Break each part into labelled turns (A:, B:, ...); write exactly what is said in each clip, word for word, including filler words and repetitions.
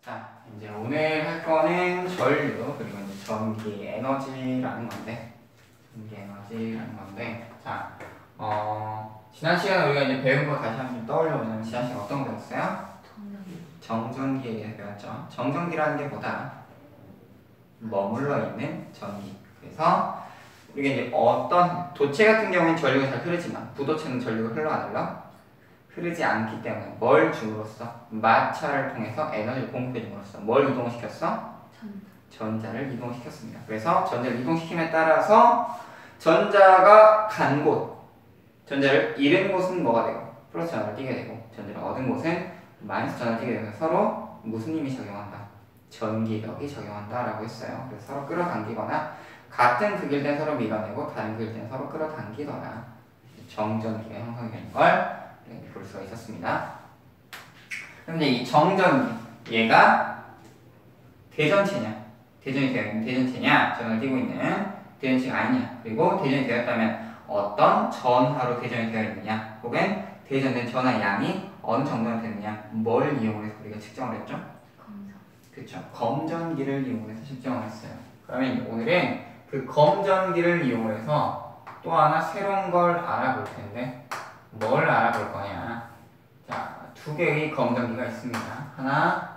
A: 자, 이제 오늘 할 거는 전류 그리고 이제 전기 에너지라는 건데, 전기 에너지라는 건데, 자, 어, 지난 시간에 우리가 이제 배운 거 다시 한번 떠올려 보자면 지난 시간 어떤 거 배웠어요? 정전기에 대해서 배웠죠. 정전기라는 게 뭐다? 머물러 있는 전기. 그래서 우리가 이제 어떤 도체 같은 경우는 전류가 잘 흐르지만 부도체는 전류가 흘러 안 흘러? 흐르지 않기 때문에 뭘 줌으로써? 마찰을 통해서 에너지를 공급해 줌으로써 뭘 이동시켰어? 전자를 이동시켰습니다. 그래서 전자를 이동시킴에 따라서 전자가 간 곳, 전자를 잃은 곳은 뭐가 되고 플러스 전화를 띄게 되고 전자를 얻은 곳은 마이너스 전화를 띄게 되면 서로 무슨 힘이 적용한다? 전기력이 적용한다 라고 했어요. 그래서 서로 끌어당기거나 같은 극일 땐 서로 밀어내고 다른 극일 땐 서로 끌어당기거나 정전기가 형성이 되는 걸 볼 수가 있었습니다. 그런데 이 정전기 얘가 대전체냐? 대전이 되어 있는 대전체냐? 전을 띄고 있는 대전체가 아니냐? 그리고 대전이 되었다면 어떤 전하로 대전이 되어 있느냐? 혹은 대전된 전하 양이 어느 정도나 되느냐? 뭘 이용해서 우리가 측정을 했죠?
B: 검정.
A: 그렇죠. 검전기를 이용해서 측정을 했어요. 그러면 오늘은 그 검전기를 이용해서 또 하나 새로운 걸 알아볼 텐데 뭘 알아볼 거냐? 자, 두 개의 검전기가 있습니다. 하나,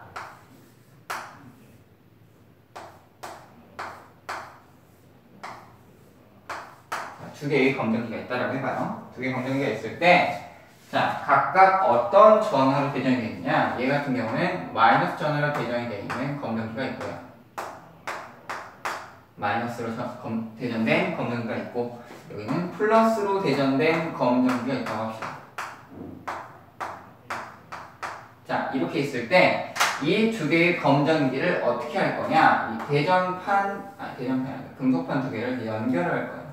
A: 자, 두 개의 검전기가 있다라고 해봐요. 두 개의 검전기가 있을 때, 자, 각각 어떤 전하로 대전이 되어 있느냐? 얘 같은 경우는 마이너스 전하로 대전이 되어 있는 검전기가 있고요. 마이너스로 전, 검, 대전된 검전기가 있고, 여기는 플러스로 대전된 검전기가 있다고 합시다. 자, 이렇게 있을 때 이 두 개의 검전기를 어떻게 할 거냐? 이 대전판, 아 대전판이 아니라 금속판 두 개를 연결을 할 거예요.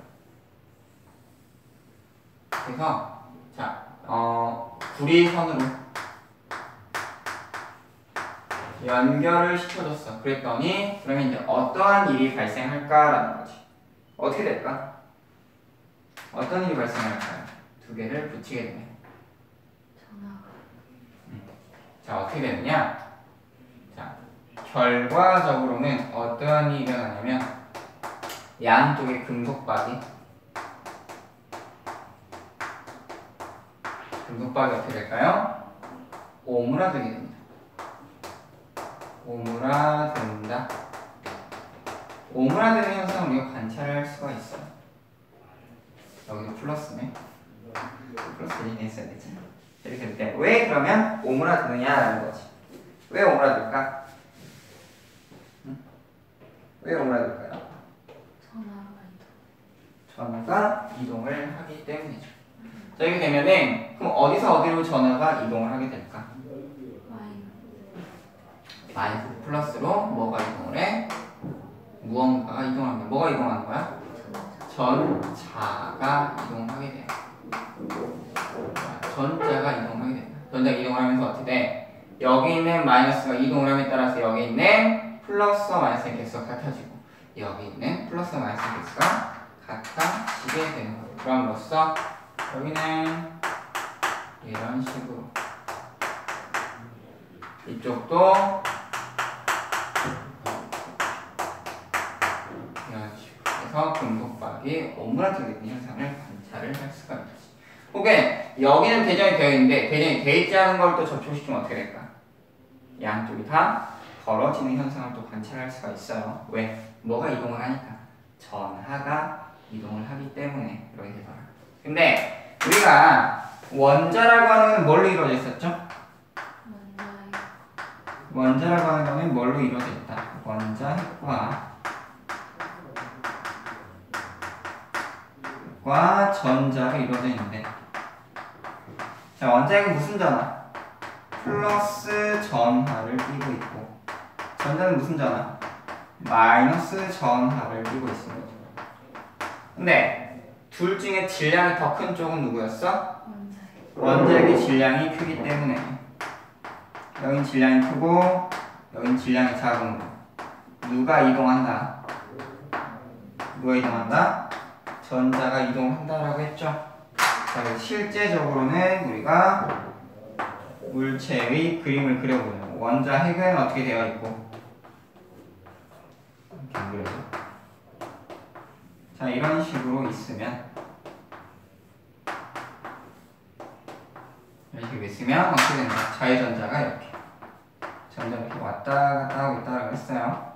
A: 그래서 자, 어, 구리선으로 연결을 시켜줬어. 그랬더니 그러면 이제 어떠한 일이 발생할까라는 거지. 어떻게 될까? 어떤 일이 발생할까요? 두 개를 붙이게 되면.
B: 전화가.
A: 음. 자, 어떻게 되느냐? 자, 결과적으로는 어떠한 일이 일어나냐면 양쪽의 금속박이 금속박이 어떻게 될까요? 오므라들게 됩니다. 오므라든다. 오므라드는 현상을 우리가 관찰할 수가 있어요. 여기도 플러스네. 플러스 대신에 있어야 되지. 이렇게 될 때 왜 그러면 오므라드느냐라는 거지. 왜 오므라들까? 응? 왜 오므라들까요?
B: 전화가 이동.
A: 전하가 이동을 하기 때문이죠. 자, 이렇게 되면은 그럼 어디서 어디로 전하가 이동을 하게 될까?
B: 마이너스.
A: 마이너스 플러스로 뭐가 이동을 해? 무언가가 이동합니다. 뭐가 이동하는 거야? 전자가 이동하게 돼요. 전자가 이동하게 됩니다. 전자가 이동을 하면서 어떻게 돼? 여기 있는 마이너스가 이동을 함에 따라서 여기 있는 플러스와 마이너스의 개수가 같아지고 여기 있는 플러스와 마이너스의 개수가 같아지게 되는 거예요. 그럼으로써 여기는 이런 식으로 이쪽도 이런 식으로 해서 금속박이 오므라들게 되는 현상을 관찰을 할 수가 있지. 혹은 여기는 대전이 되어 있는데 대전이 되어 있지 않은 걸 또 접촉시키면 어떻게 될까? 양쪽이 다 벌어지는 현상을 또 관찰할 수가 있어요. 왜? 뭐가 이동을 하니까 전하가 이동을 하기 때문에 그렇게 되더라. 근데 우리가 원자라고 하는 건 뭘로 이루어져 있었죠? 원자라고 하는 거는 뭘로 이루어져 있다? 원자 핵과 과 전자로 이루어져 있는데, 자, 원자 핵은 무슨 전하? 플러스 전하를 띄고 있고 전자는 무슨 전하? 마이너스 전하를 띄고 있습니다. 근데 둘 중에 질량이 더 큰 쪽은 누구였어? 원자핵의 질량이 크기 때문에 여긴 질량이 크고 여긴 질량이 작은 거. 누가 이동한다? 누가 이동한다? 전자가 이동한다라고 했죠. 자, 실제적으로는 우리가 물체의 그림을 그려보는 원자 핵은 어떻게 되어 있고 이렇게 안 그려져. 자, 이런 식으로 있으면 이런 식으로 있으면 어떻게 된다? 자유전자가 이렇게 점점 이렇게 왔다 갔다 하고 있다고 했어요.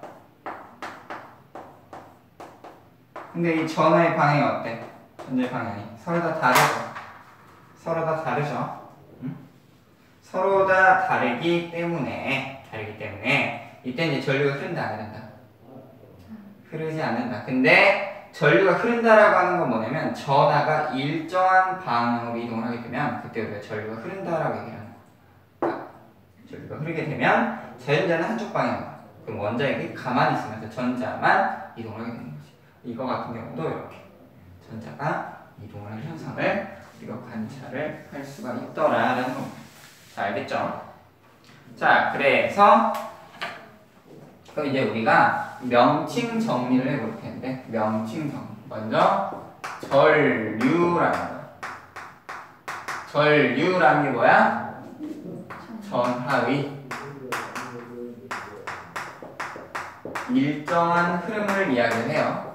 A: 근데 이 전하의 방향이 어때? 전자의 방향이 서로 다 다르죠. 서로 다 다르죠. 응? 서로 다 다르기 때문에 다르기 때문에 이때 이제 전류가 흐른다 안 흐른다? 흐르지 않는다. 근데 전류가 흐른다라고 하는 건 뭐냐면 전하가 일정한 방향으로 이동을 하게 되면 그때 우리가 전류가 흐른다라고 얘기를 하는 거야. 전류가 흐르게 되면 자연자는 한쪽 방향으로 그럼 원자핵이 가만히 있으면서 전자만 이동을 하게 되는 거지. 이거 같은 경우도 이렇게 전자가 이동을 하는 현상을 우리가 관찰을 할 수가 있더라라는 겁니다. 자, 알겠죠? 자, 그래서 그럼 이제 우리가 명칭 정리를 해볼 텐데 명칭 정리 먼저 전류라는 거야. 전류라는 게 뭐야? 전하의 일정한 흐름을 이야기를 해요.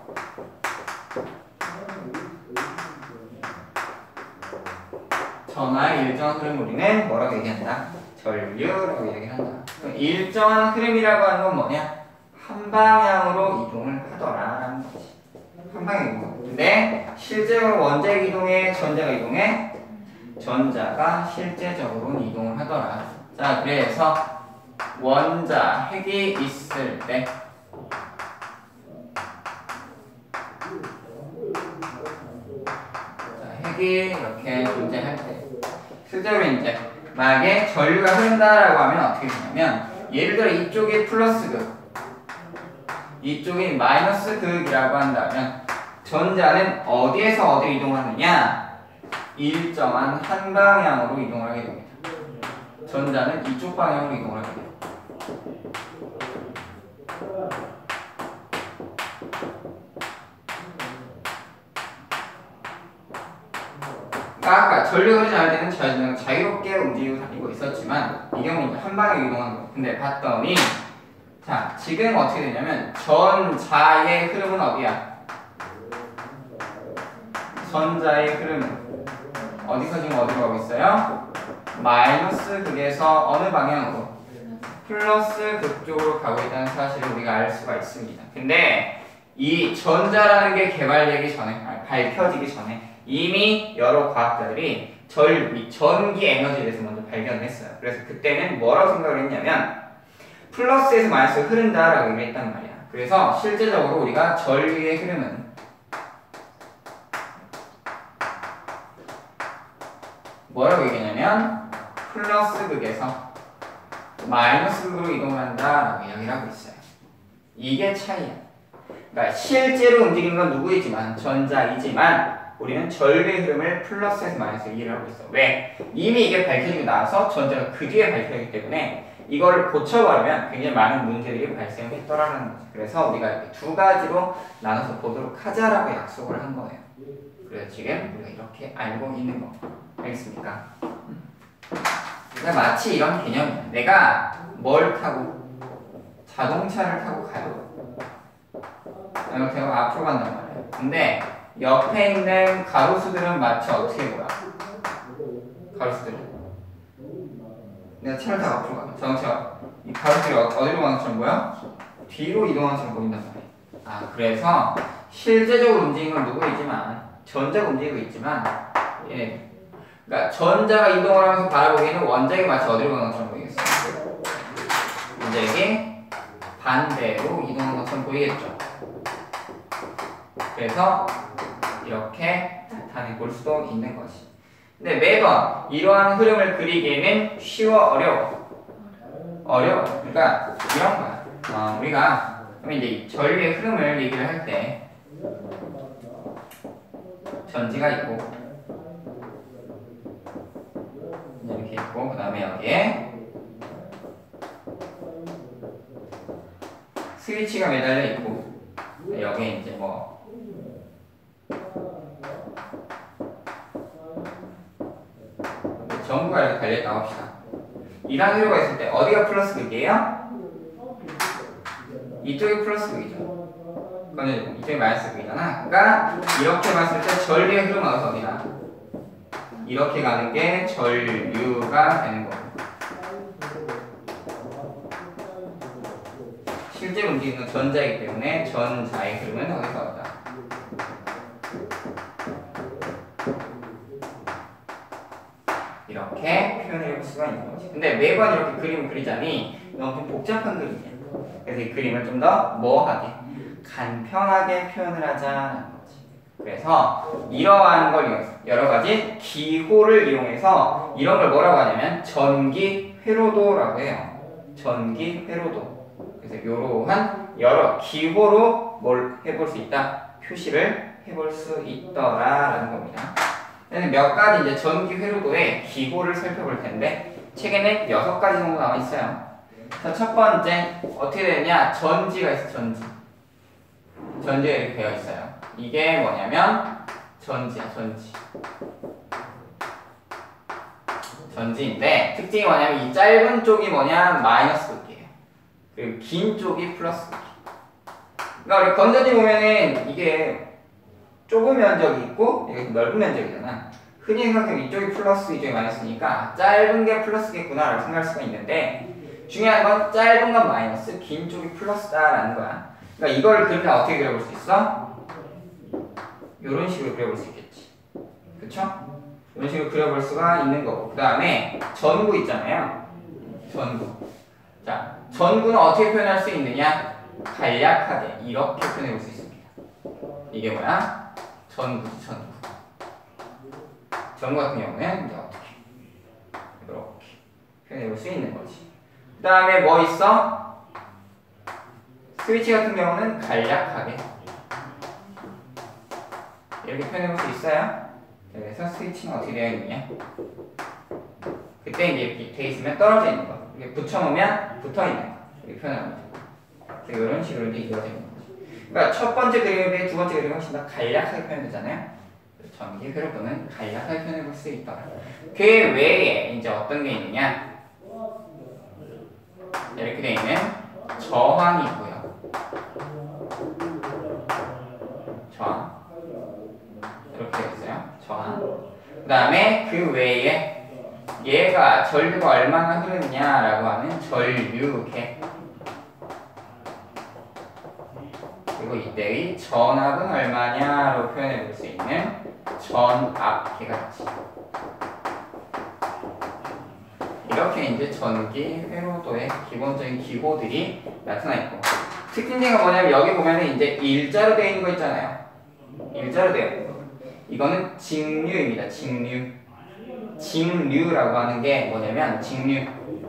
A: 전하의 일정한 흐름을 우리는 뭐라고 얘기한다? 전류라고 얘기한다. 일정한 흐름이라고 하는 건 뭐냐? 한 방향으로 이동을 하더라라는 거지. 한 방향 이동. 근데 실제로 원자핵 이동해, 전자가 이동해? 전자가 실제적으로 이동을 하더라. 자, 그래서 원자 핵이 있을 때 자, 핵이 이렇게 존재할 때 실제로 이제 만약에 전류가 흐른다라고 하면 어떻게 되냐면 예를 들어 이쪽이 플러스 극 이쪽이 마이너스 극이라고 한다면 전자는 어디에서 어디로 이동하느냐? 일정한 한 방향으로 이동을 하게 됩니다. 전자는 이쪽 방향으로 이동을 하게 됩니다. 그러니까 아까 전류가 흐르지 않을 때는 전자는 자유롭게 움직이고 다니고 있었지만 이 경우는 한 방향으로 이동하는 거예요. 근데 봤더니 자, 지금 어떻게 되냐면 전자의 흐름은 어디야? 전자의 흐름은 어디서 지금 어디로 가고 있어요? 마이너스 극에서 어느 방향으로? 플러스 극 쪽으로 가고 있다는 사실을 우리가 알 수가 있습니다. 근데 이 전자라는 게 개발되기 전에, 아니, 밝혀지기 전에 이미 여러 과학자들이 전, 이 전기 에너지에 대해서 먼저 발견을 했어요. 그래서 그때는 뭐라고 생각을 했냐면 플러스에서 마이너스가 흐른다라고 얘기를 했단 말이야. 그래서 실제적으로 우리가 전류의 흐름은 뭐라고 얘기하냐면 플러스 극에서 마이너스 극으로 이동을 한다라고 이야기를 하고 있어요. 이게 차이야. 그러니까 실제로 움직이는 건 누구이지만 전자이지만 우리는 전류의 흐름을 플러스에서 마이너스로 이해를 하고 있어. 왜? 이미 이게 밝혀지고 나서 전자가 그 뒤에 밝혀지기 때문에 이거를 고쳐버리면 굉장히 많은 문제들이 발생했더라는 거죠. 그래서 우리가 이렇게 두 가지로 나눠서 보도록 하자라고 약속을 한 거예요. 그래서 지금 우리가 이렇게 알고 있는 거. 알겠습니까? 그러니까 마치 이런 개념이야. 내가 뭘 타고 자동차를 타고 가요. 이렇게 하고 앞으로 간단 말이에요. 근데 옆에 있는 가로수들은 마치 어떻게 보여? 가로수들은 내가 차를 타고 앞으로 가면 자동차 이 가로수들이 어디로 가는 것처럼 보여? 뒤로 이동하는 것처럼 보인단 말이에요. 아, 그래서 실제적으로 움직이는 건 누구이지만 전자가 움직이고 있지만 예. 그러니까 전자가 이동을 하면서 바라보기에는 원자핵이 마치 어디로 가는 것처럼 보이겠어요. 원자핵이 반대로 이동하는 것처럼 보이겠죠. 그래서 이렇게 나타내 볼 수도 있는 것이. 근데 매번 이러한 흐름을 그리기에는 쉬워, 어려워? 어려워. 그러니까 이런 거야. 어, 우리가 그러면 이제 전류의 흐름을 얘기를 할 때 전지가 있고 이렇게 있고 그 다음에 여기에 스위치가 매달려 있고 여기에 이제 뭐 전구가 이렇게 달려있다고 합시다. 이런 회로가 있을 때 어디가 플러스 극이에요? 이쪽이 플러스 극이죠. 그건 이쪽이 마이너스 극이잖아. 그러니까 이렇게 봤을 때 전류의 흐름은 어디다? 이렇게 가는 게 전류가 되는 거고. 실제로 움직이는 건 전자이기 때문에 전자의 흐름은 어디서 왔다? 이렇게 표현해 볼 수가 있는 거지. 근데 매번 이렇게 그림을 그리자니 너무 좀 복잡한 그림이야. 그래서 이 그림을 좀 더 뭐하게? 간편하게 표현을 하자는 거지. 그래서 이러한 걸 이용해서 여러 가지 기호를 이용해서 이런 걸 뭐라고 하냐면 전기 회로도라고 해요. 전기 회로도. 그래서 이러한 여러 기호로 뭘 해볼 수 있다? 표시를 해볼 수 있더라라는 겁니다. 몇 가지 이제 전기 회로도의 기호를 살펴볼 텐데 책에는 여섯 가지 정도 나와 있어요. 자, 첫 번째 어떻게 되느냐? 전지가 있어. 전지. 전지가 이렇게 되어 있어요. 이게 뭐냐면 전지야. 전지. 전지인데 특징이 뭐냐면 이 짧은 쪽이 뭐냐? 마이너스 극이에요. 그리고 긴 쪽이 플러스 극. 그러니까 우리 건전지 보면은 이게 좁은 면적이 있고 이게 넓은 면적이잖아. 흔히 생각하면 이쪽이 플러스 이쪽이 마이너스니까 짧은 게 플러스겠구나 라고 생각할 수가 있는데 중요한 건 짧은 건 마이너스, 긴 쪽이 플러스다라는 거야. 그러니까 이걸 그리면 어떻게 그려볼 수 있어? 이런 식으로 그려볼 수 있겠지. 그쵸? 이런 식으로 그려볼 수가 있는 거고. 그 다음에 전구 있잖아요. 전구. 자, 전구는 어떻게 표현할 수 있느냐? 간략하게 이렇게 표현해 볼 수 있습니다. 이게 뭐야? 전구지, 전구. 전구 같은 경우는 이제 어떻게? 이렇게 표현해 볼 수 있는 거지. 그 다음에 뭐 있어? 스위치 같은 경우는 간략하게 이렇게 표현해 볼 수 있어요. 그래서 스위치는 어떻게 되어 있느냐? 그때 이제 이렇게 돼 있으면 떨어져 있는 거. 이렇게 붙여놓으면 붙어 있는 거. 이렇게 표현하면 돼. 이런 식으로 이제 이루어져 있는 거지. 그러니까 첫 번째 그림에 비해 두 번째 그림이 훨씬 더 간략하게 표현되잖아요. 전기 회로도는 간략하게 표현해 볼 수 있더라. 그 외에 이제 어떤 게 있느냐? 이렇게 되어 있는 저항이 있고요. 저항. 이렇게 되어 있어요. 저항. 그 다음에 그 외에 얘가 전류가 얼마나 흐르느냐라고 하는 전류계. 그리고 이때의 전압은 얼마냐로 표현해 볼 수 있는 전압계가 있지. 이렇게 이제 전기 회로도의 기본적인 기호들이 나타나 있고 특징가 뭐냐면 여기 보면은 이제 일자로 되어 있는 거 있잖아요. 일자로 되어 있는 거. 이거는 직류입니다. 직류. 직류라고 하는 게 뭐냐면 직류.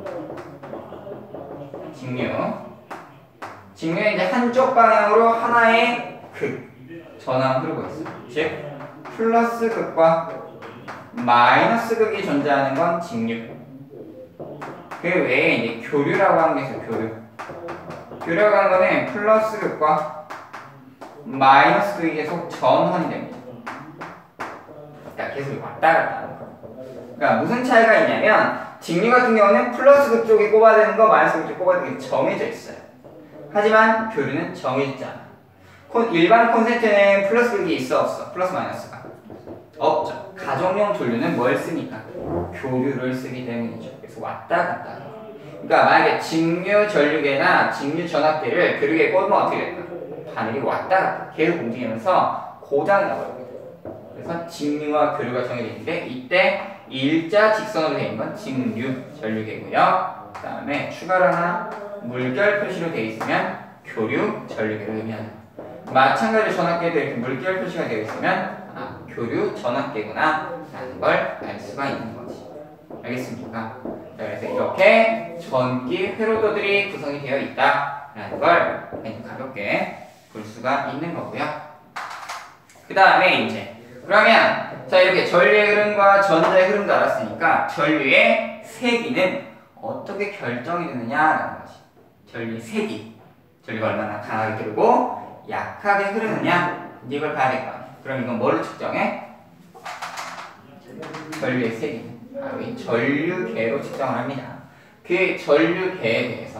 A: 직류. 직류는 이제 한쪽 방향으로 하나의 극 전압 흐르고 있어요. 즉 플러스 극과 마이너스 극이 존재하는 건 직류. 그 외에 이제 교류라고 하는 게 있어요. 교류. 교류라고 하는 거는 플러스 극과 마이너스 극이 계속 전환이 됩니다. 그러니까 계속 왔다 갔다 하는 거. 그러니까 무슨 차이가 있냐면 직류 같은 경우는 플러스 극 쪽이 꼽아야 되는 거, 마이너스 극 쪽이 꼽아야 되는 게 정해져 있어요. 하지만 교류는 정해지지 않아. 일반 콘센트는 플러스 극이 있어 없어? 플러스 마이너스가 없죠. 가정용 전류는 뭘 쓰니까? 교류를 쓰기 때문이죠. 그래서 왔다 갔다. 그러니까 만약에 직류 전류계나 직류 전압계를 교류계에 꽂으면 어떻게 될까? 바늘이 왔다 갔다 계속 움직이면서 고장이 나버립니다. 그래서 직류와 교류가 정해져 있는데 이때 일자 직선으로 되어 있는 건 직류 전류계고요. 그 다음에 추가로 하나 물결 표시로 되어 있으면 교류 전류계를 의미합니다. 마찬가지로 전압계도 이렇게 물결 표시가 되어 있으면 아, 교류 전압계구나 라는 걸 알 수가 있는 거지. 알겠습니까? 자, 그래서 이렇게 전기 회로도들이 구성이 되어 있다 라는 걸 가볍게 볼 수가 있는 거고요. 그 다음에 이제 그러면 자 이렇게 전류의 흐름과 전자의 흐름도 알았으니까 전류의 세기는 어떻게 결정이 되느냐라는 거지. 전류의 세기. 전류가 얼마나 강하게 흐르고 약하게 흐르느냐 이걸 봐야 될 거 아니야. 그럼 이건 뭘로 측정해? 전류의 세기는 바로 이 전류계로 측정을 합니다. 그 전류계에 대해서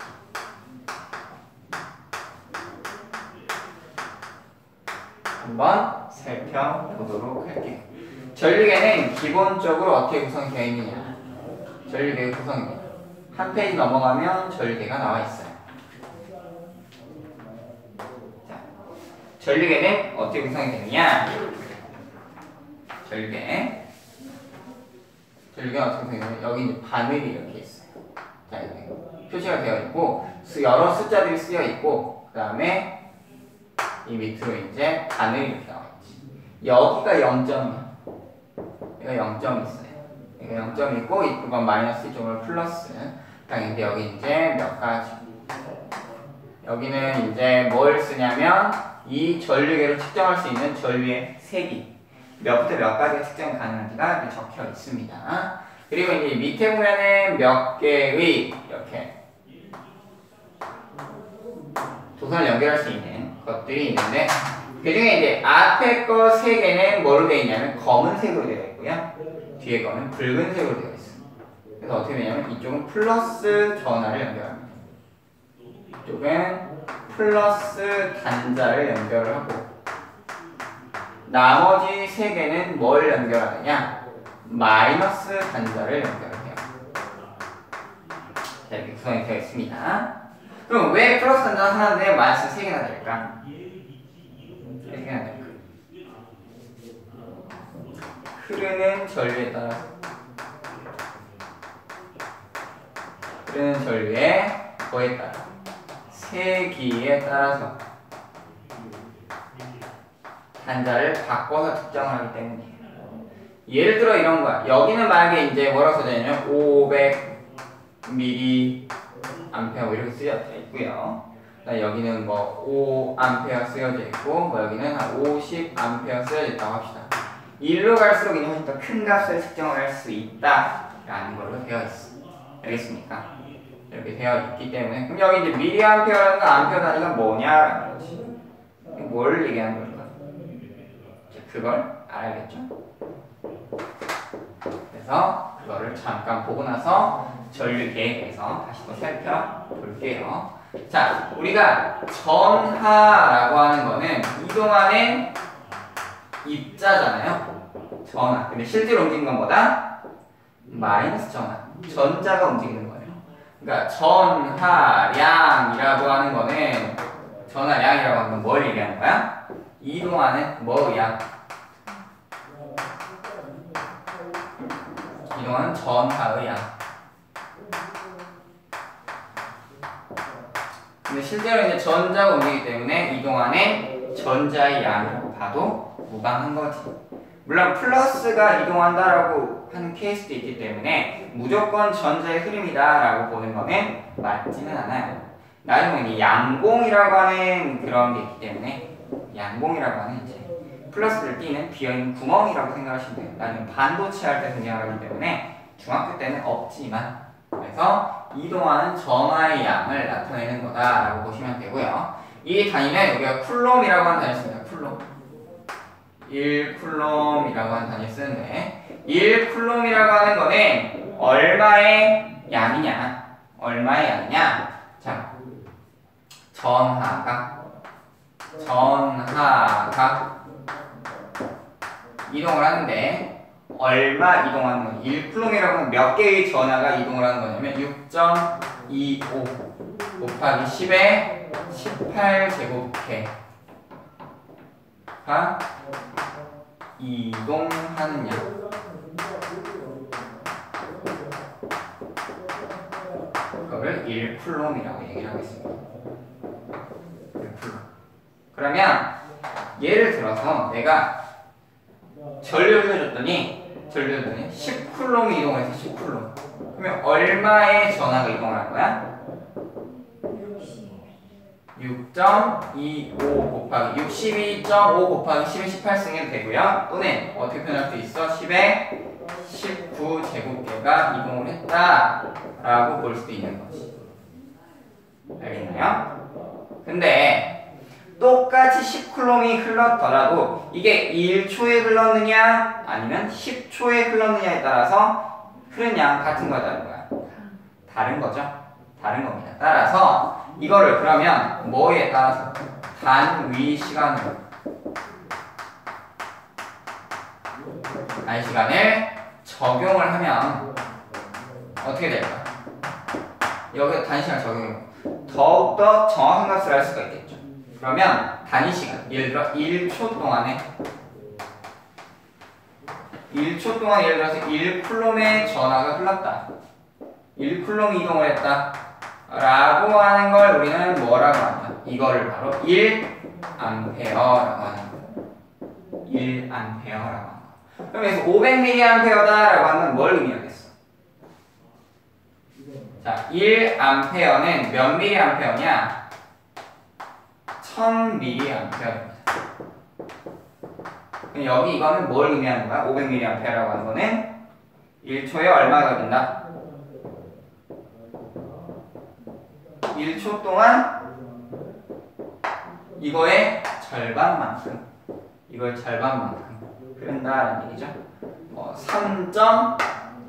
A: 한번 살펴보도록 할게요. 전류계는 기본적으로 어떻게 구성되어 있느냐. 전류계의 구성입니다. 한 페이지 넘어가면 전류계가 나와 있어요. 자, 전류계는 어떻게 구성이 되느냐. 전류계. 전류계가 어떻게 구성이 되느냐. 여기 이제 바늘이 이렇게 있어요. 자, 이렇게 표시가 되어 있고, 여러 숫자들이 쓰여 있고, 그 다음에 이 밑으로 이제 바늘이 이렇게 나와 있지. 여기가 영 점이야. 여기가 영 점이 있어요. 여기가 영 점이 있고, 이쪽은 마이너스, 이쪽은 플러스. 근데 여기 이제 몇 가지. 여기는 이제 뭘 쓰냐면, 이 전류계를 측정할 수 있는 전류의 세기. 몇부터 몇 가지가 측정 가능한지가 이렇게 적혀 있습니다. 그리고 이제 밑에 보면은 몇 개의 이렇게 도선을 연결할 수 있는 것들이 있는데, 그 중에 이제 앞에 거 세 개는 뭐로 되어 있냐면 검은색으로 되어 있고요. 뒤에 거는 붉은색으로 되어 있어요. 그래서 어떻게 되냐면 이쪽은 플러스 전하를 연결합니다. 이쪽은 플러스 단자를 연결을 하고, 나머지 세 개는 뭘 연결하느냐? 마이너스 단자를 연결해요. 자, 이렇게 구성이 되어 있습니다. 그럼 왜 플러스 단자가 하나인데 마이너스 세 개나 될까? 세 개나 될까? 흐르는 전류에 따라서 흐르는 전류의 뭐에 따라? 세기에 따라서 단자를 바꿔서 측정을 하기 때문이에요. 예를 들어 이런 거야. 여기는 만약에 이제 뭐라고 써져있냐면 오백 밀리암페어 뭐 이렇게 쓰여져 있고요. 여기는 뭐 오 암페어 쓰여져 있고, 뭐 여기는 한 오십 암페어 쓰여져 있다고 합시다. 일로 갈수록 이제 훨씬 더 큰 값을 측정을 할 수 있다라는 걸로 되어 있어. 알겠습니까? 이렇게 되어 있기 때문에, 그럼 여기 이제 밀리암페어라는 건 암페어 단위가 뭐냐라는 거지. 뭘 얘기하는 걸까? 그걸 알아야겠죠? 그래서 그거를 잠깐 보고 나서 전류계에 대해서 다시 또 살펴볼게요. 자, 우리가 전하라고 하는 거는 이동하는 입자잖아요. 전하. 근데 실제로 움직이는 건 뭐다? 마이너스 전하. 전자가 움직이는 거예요. 그러니까 전하량이라고 하는 거는, 전하량이라고 하는 건 뭘 얘기하는 거야? 이동하는 뭐야? 이동하는 전하의 양. 근데 실제로 이제 전자가 움직이기 때문에 이동하는 전자의 양이라고 봐도 무방한 거지. 물론 플러스가 이동한다라고 하는 케이스도 있기 때문에 무조건 전자의 흐름이다라고 보는 거는 맞지는 않아요. 나중에 이 양공이라고 하는 그런 게 있기 때문에, 양공이라고 하는 이제 플러스를 띄는 비어있는 구멍이라고 생각하시면 돼요. 나중에 반도체 할 때 등장을 하기 때문에 중학교 때는 없지만, 그래서 이동하는 전하의 양을 나타내는 거다라고 보시면 되고요. 이 단위는 우리가 쿨롬이라고 하는 단위를 씁니다. 쿨롬. 일 쿨롬이라고 하는 단위를 쓰는데, 일 쿨롬이라고 하는 거는 얼마의 양이냐? 얼마의 양이냐? 자, 전하가 전하가 이동을 하는데, 얼마 이동하는 거냐? 일 쿨롬이라고 하면 몇 개의 전하가 이동을 하는 거냐면 육 점 이오 곱하기 십의 십팔 제곱개가 이동하느냐. 그거를 일 쿨롬이라고 얘기를 하겠습니다. 일 쿨롬. 그러면 예를 들어서 내가 전류를 해줬더니 전류를 해줬더니 십 쿨롬이 이동을 해서 십 쿨롬. 그러면 얼마의 전하가 이동을 할 거야? 육 점 이오 곱하기 육십이 점 오 곱하기 십의 십팔 승해도 되고요. 또는 어떻게 표현할 수 있어? 십의 십구 제곱개가 이동을 했다라고 볼 수도 있는 거지. 알겠나요? 근데 똑같이 십 쿨롬이 흘렀더라도 이게 일 초에 흘렀느냐 아니면 십 초에 흘렀느냐에 따라서 흐른 양 같은 거다는 거야. 다른 거죠. 다른 겁니다. 따라서 이거를 그러면 뭐에 따라서 단위 시간으로 단위 시간을 적용을 하면 어떻게 될까? 여기 단위 시간 적용을 더욱더 정확한 값을 알 수가 있겠죠. 그러면 단위 시간 예를 들어 일 초 동안에 일 초 동안 예를 들어서 일 쿨롬의 전하가 흘렀다. 일 쿨롬 이동을 했다. 라고 하는 걸 우리는 뭐라고 하냐? 이거를 바로 일 암페어라고 하는 거예요. 일 암페어라고 하는 거. 그럼 여기서 오백 밀리암페어다라고 하는 건 뭘 의미하겠어? 자, 일 암페어는 몇 밀리암페어냐? 천 밀리암페어입니다. 여기 이거는 뭘 의미하는 거야? 오백 밀리암페어라고 하는 거는 일 초에 얼마가 된다? 일 초 동안 이거의 절반만큼 이걸 절반만큼 흐른다라는 얘기죠. 뭐 삼 점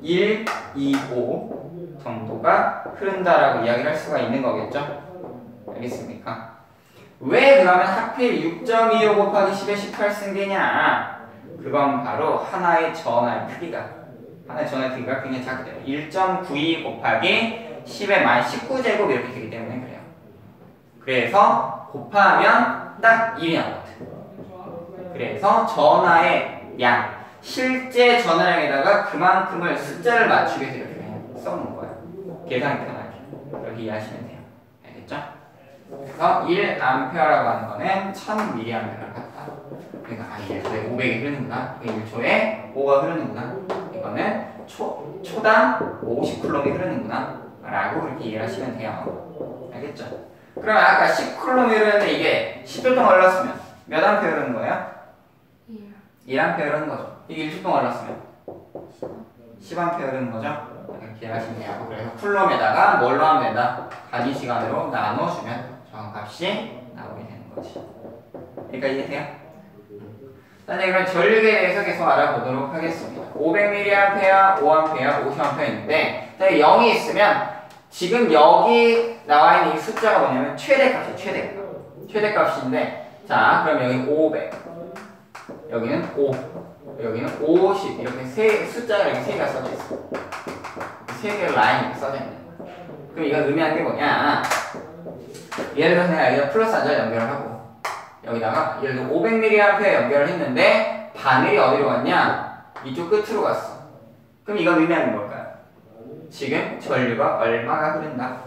A: 일이오 정도가 흐른다라고 이야기를 할 수가 있는 거겠죠. 알겠습니까? 왜 그러면 하필 육 점 이오 곱하기 십에 십팔 쓴 게냐? 그건 바로 하나의 전하의 크기가 하나의 전하의 크기가 굉장히 작게 돼요. 일 점 구이 곱하기 십의 만 십구 제곱 이렇게 되기 때문에 그래요. 그래서 곱하면 딱 일이 나거든. 그래서 전하의 양, 실제 전하량에다가 그만큼을 숫자를 맞추기 위해서 이렇게 그냥 써놓은 거예요. 계산이 편하게. 그렇게 이해하시면 돼요. 알겠죠? 그래서 일 암페어라고 하는 거는 천 밀리암페어를 갖다. 그러니까 아, 일 초에 오백이 흐르는구나. 일 초에 오가 흐르는구나. 이거는 초, 초당 오십 쿨롬이 흐르는구나. 라고 그렇게 이해를 하시면 돼요. 알겠죠? 그럼 아까 십 쿨롬이 흐르는데 이게 십 초 동안 흘렀으면 몇 암페어 흐르는 거예요?
B: 일.
A: 일 암페어 흐르는 거죠. 이게 일 초 동안 흘렀으면 십 암페어 흐르는 거죠. 이렇게 이해하시면 돼요. 그래서 쿨롬에다가 뭘로 하면 된다? 단위 시간으로 나눠주면 정값이 나오게 되는 거지. 그러니까 이해돼요? 자, 이제 그럼 전류에 대해서 계속 알아보도록 하겠습니다. 오백 밀리암페어, 오 암페어, 오십 암페어 있는데 자, 영이 있으면 지금 여기 나와 있는 이 숫자가 뭐냐면 최대값이에요. 최대값. 최대값인데 자, 그럼 여기 오백, 여기는 오, 여기는 오십 이렇게 세 숫자가 이렇게 세 개가 써져 있어. 세 개의 라인이 써져 있는 거야. 그럼 이거 의미하는 게 뭐냐? 예를 들어서 내가 여기다 플러스 한자를 연결을 하고 여기다가 예를 들어 오백 밀리암페어 연결을 했는데 바늘이 어디로 갔냐? 이쪽 끝으로 갔어. 그럼 이건 의미하는 걸까요? 지금 전류가 얼마가 흐른다?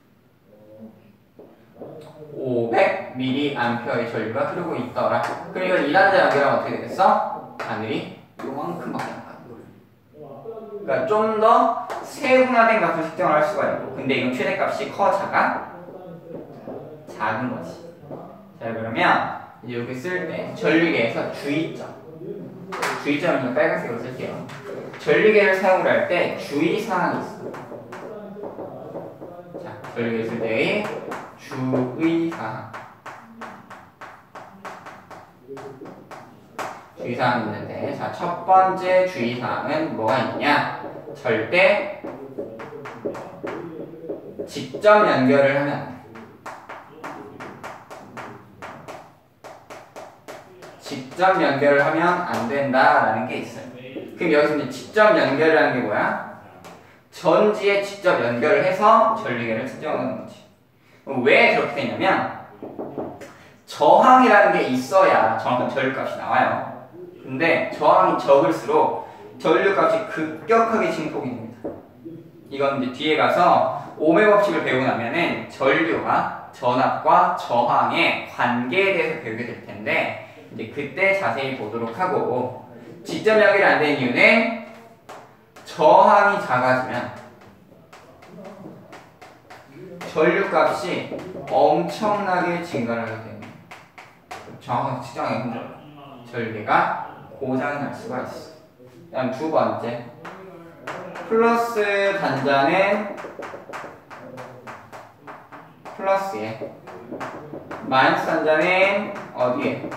A: 오백 밀리암페어의 전류가 흐르고 있더라. 그럼 이걸 이 단자 연결하면 어떻게 되겠어? 바늘이 요만큼밖에 안 가는 거야. 그러니까 좀 더 세분화된 값을 측정을 할 수가 있고 근데 이건 최대값이 커 작아? 작은 거지. 자 그러면 이제 여기 쓸 때 전류계에서 주의점 주의점을 좀 빨간색으로 쓸게요. 전류계를 사용을 할 때 주의사항이 있어. 자 전류계 쓸 때의 주의사항 주의사항이 있는데 자 첫 번째 주의사항은 뭐가 있냐? 절대 직접 연결을 하면 안 돼. 직접 연결을 하면 안 된다라는 게 있어요. 그럼 여기서 이제 직접 연결이라는 게 뭐야? 전지에 직접 연결을 해서 전류계를 측정하는 거지. 왜 그렇게 되냐면 저항이라는 게 있어야 정확한 전류값이 나와요. 근데 저항이 적을수록 전류값이 급격하게 증폭이 됩니다. 이건 이제 뒤에 가서 오음의 법칙을 배우고 나면은 전류와 전압과 저항의 관계에 대해서 배우게 될 텐데 이제 그때 자세히 보도록 하고 직접 연결이 안 되는 이유는 저항이 작아지면 전류값이 엄청나게 증가를 하게 됩니다. 정확하게 측정하기 힘들어요. 전류계가 고장이 날 수가 있어. 그다음 두 번째 플러스 단자는 플러스에 마이너스 단자는 어디에?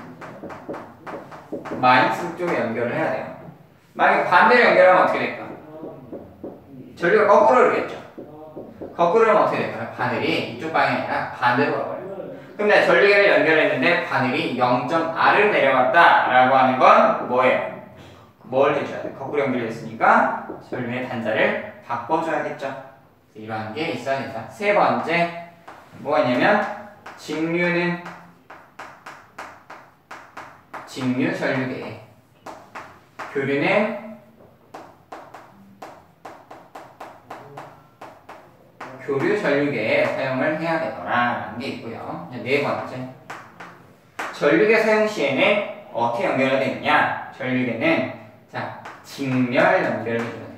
A: 마이너스 쪽에 연결을 해야 돼요. 만약에 반대로 연결하면 어떻게 될까? 전류가 거꾸로 흐르겠죠. 거꾸로 하면 어떻게 될까요? 바늘이 이쪽 방향이 아니라 반대로 가버려요. 그럼 내가 전류계를 연결했는데 바늘이 영 점 R을 내려갔다 라고 하는 건 뭐예요? 뭘 해줘야 돼? 거꾸로 연결했으니까 전류의 단자를 바꿔줘야겠죠. 이러한 게 있어야 된다. 세 번째 뭐가 있냐면 직류는 직류 전류계, 교류는 교류 전류계에 사용을 해야 되더라라는 게 있고요. 네 번째, 전류계 사용 시에는 어떻게 연결해야 되느냐? 전류계는 자 직렬 연결을 해줘야 돼.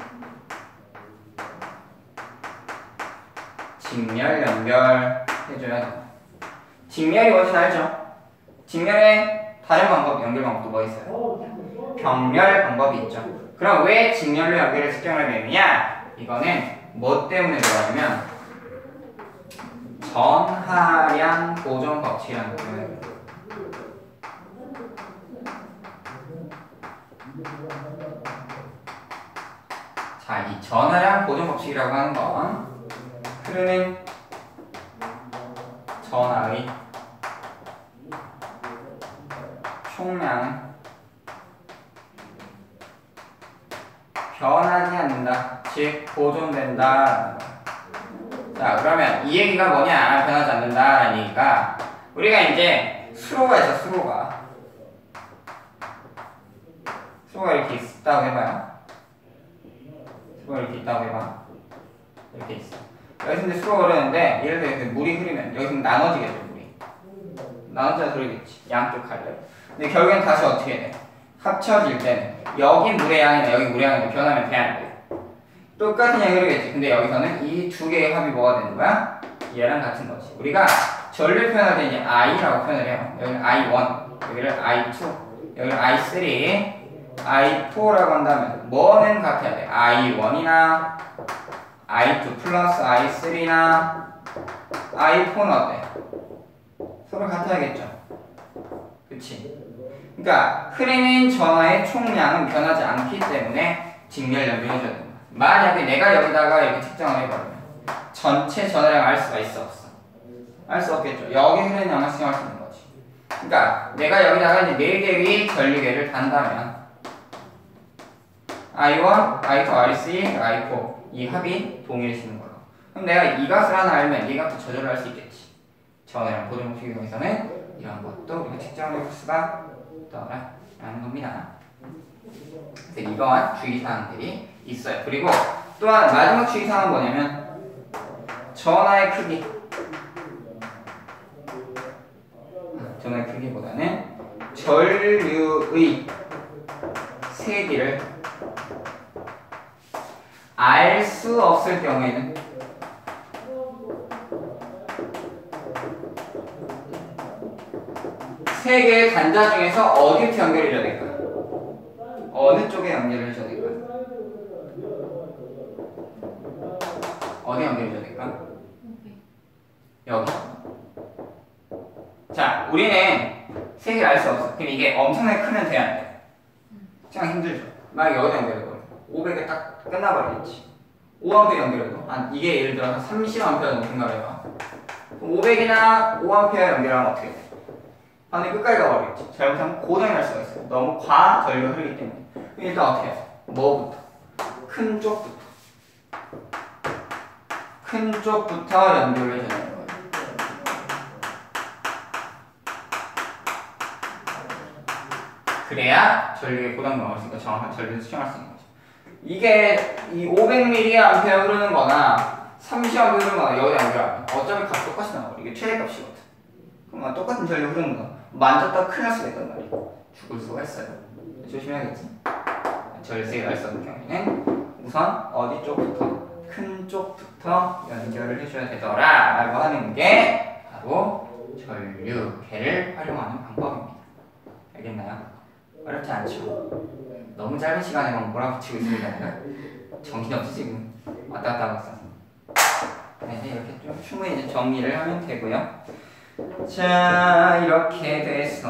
A: 직렬 연결해줘야 돼. 직렬이 뭔지 알죠? 직렬의 다른 방법, 연결 방법도 뭐 있어요? 병렬 방법이 있죠. 그럼 왜 직렬로 연결을 측정을 되느냐? 이거는 뭐 때문에 들어가냐면 전하량 보존 법칙이라는 거예요. 자, 이 전하량 보존 법칙이라고 하는 건 흐르는 전하의 총량은 변하지 않는다. 즉 보존된다. 자, 그러면 이 얘기가 뭐냐? 변하지 않는다라는 얘기가 우리가 이제 수로가 있어. 수로가 수로가 이렇게 있다고 해봐요. 수로가 이렇게 있다고 해봐. 이렇게 있어. 여기서 이제 수로가 흐르는데 예를 들어 물이 흐르면 여기서 나눠지겠죠. 물이 나눠져서 흐르겠지. 양쪽 갈래. 근데 결국엔 다시 어떻게 돼? 합쳐질 때는 여기 물의 양이나 여기 물의 양이 변하면 돼, 안 돼? 똑같은 양이 흐르겠지. 근데 여기서는 이 두 개의 합이 뭐가 되는 거야? 얘랑 같은 거지. 우리가 전류 표현할 때 이제 I라고 표현을 해요. 여기는 아이 원, 여기를 아이 투, 여기를 아이 쓰리, 아이 포라고 한다면 뭐는 같아야 돼? 아이 원이나 아이 투 플러스 아이 쓰리나 아이 포는 어때? 서로 같아야겠죠. 그치? 그러니까 흐르는 전하의 총량은 변하지 않기 때문에 직렬 연결해줘야 된다. 만약에 내가 여기다가 이렇게 측정을 해버리면 전체 전하량을 알 수가 있어 없어? 알 수 없겠죠. 여기 흐르는 양을 측정할 수 있는 거지. 그러니까 내가 여기다가 이제 네 개의 전류계를 단다면 아이 원, 아이 투, 아이 쓰리, 아이 포 이 합이 동일해지는 걸로. 그럼 내가 이 값을 하나 알면 이 값도 조절을 할 수 있겠지. 전하량 보존 법칙 이용해서는 이런 것도 우리가 측정을 해볼 수가 있다라는 겁니다. 그래서 이러한 주의사항들이 있어요. 그리고 또한 마지막 주의사항은 뭐냐면 전하의 크기. 전하의 크기보다는 전류의 세기를 알 수 없을 경우에는 세 개의 단자 중에서 어디부터 연결해줘야 될까요? 어느 쪽에 연결해줘야 될까요? 어디 연결해줘야 될까요? 여기. 자, 우리는 세 개를 알 수 없어. 그럼 이게 엄청나게 크면 돼야 안 돼? 그냥 힘들죠. 만약에 여기다 연결해버려. 오백에 딱 끝나버리겠지. 오 암페어 연결해도 아, 이게 예를 들어서 삼십 암페어 정도 생각해봐. 그럼 오백이나 오 암페어 연결하면 어떻게 돼? 반대 끝까지 가버리겠지. 잘못하면 고장이 날 수가 있어요. 너무 과전류가 흐르기 때문에. 일단 어떻게 해요? 뭐부터? 큰 쪽부터. 큰 쪽부터 연결을 해줘야 되는 거예요. 그래야 전류의 고장 나올 수 있고 정확한 전류를 수정할 수 있는 거죠. 이게 이 오백 밀리암페어 흐르는 거나 삼십 암페어 흐르는 거나 여기다 연결하면 어차피 값 똑같이 나와요. 이게 최대값이거든. 그럼 똑같은 전류 흐르는 거 만졌다가 큰일 날 수가 있단 말이야. 죽을 수가 있어요. 조심해야겠지. 절세가 알 수 없는 경우에는 우선 어디 쪽부터? 큰 쪽부터 연결을 해줘야 되더라 라고 하는 게 바로 전류계를 활용하는 방법입니다. 알겠나요? 어렵지 않죠? 너무 짧은 시간에만 몰아붙이고 있습니다. 정신없이 지금 왔다 갔다 하고 있어서. 네, 이렇게 좀 충분히 이제 정리를 하면 되고요. 자, 이렇게 돼서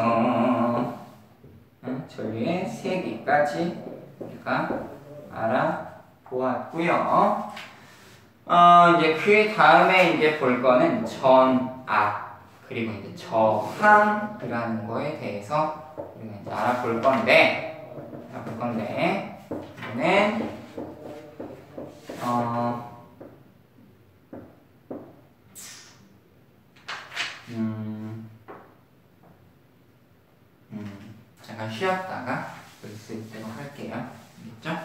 A: 응? 전류의 세기까지 우리가 알아보았고요. 어, 이제 그 다음에 이제 볼 거는 전, 앞, 그리고 이제 저항이라는 거에 대해서 우리가 이제 알아볼 건데, 알아볼 건데, 이거는, 어, 음, 음, 잠깐 쉬었다가 볼 수 있도록 할게요. 알겠죠?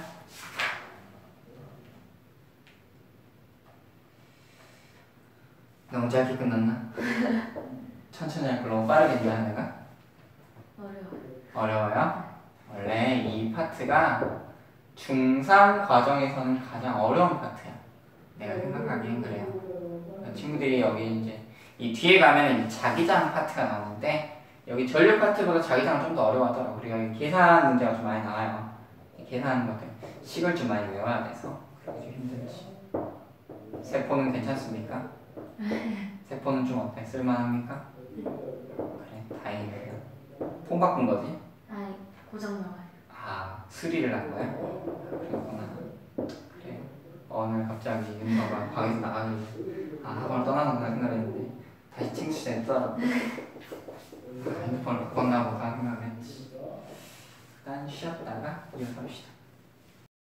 A: 너무 짧게 끝났나? 천천히 할 걸 너무 빠르게 했나 내가?
B: 어려워.
A: 어려워요? 원래 이 파트가 중삼 과정에서는 가장 어려운 파트야. 내가 생각하기엔 그래요. 친구들이 여기 이제 이 뒤에 가면 이제 자기장 파트가 나오는데 여기 전류 파트보다 자기장은 좀 더 어려워하더라고. 우리가 여기 계산 문제가 좀 많이 나와요. 계산하는 것들 식을 좀 많이 외워야 돼서 그게 좀 힘들지. 세포는 괜찮습니까? 세포는 좀 어때? 쓸만합니까? 그래, 다행이네요. 폰 바꾼 거지?
B: 아니 고장 나와요.
A: 아, 수리를 한 거야? 그렇구나. 그래. 오늘 갑자기 윤서가 방에서 나가길래 아, 학원을 떠나는구나 생각했는데 다시 친구실에 떠나고 핸드폰을 바꿨나 보다 생각을 했지. 일단 쉬었다가 이어서 합시다.